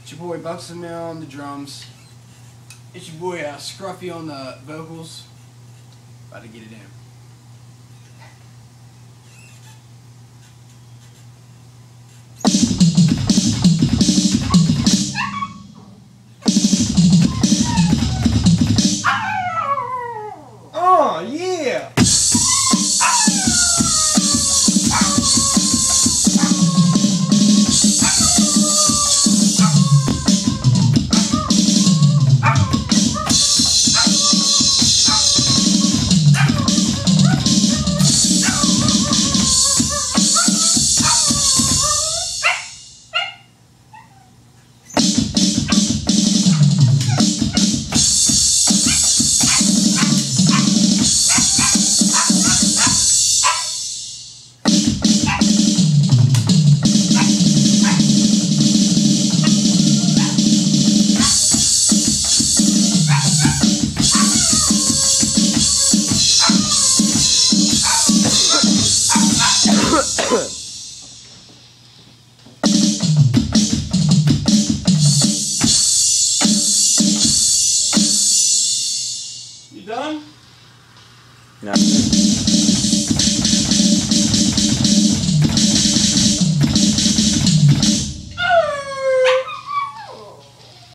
It's your boy Buxton Mill on the drums. It's your boy Scruffy on the vocals. About to get it in.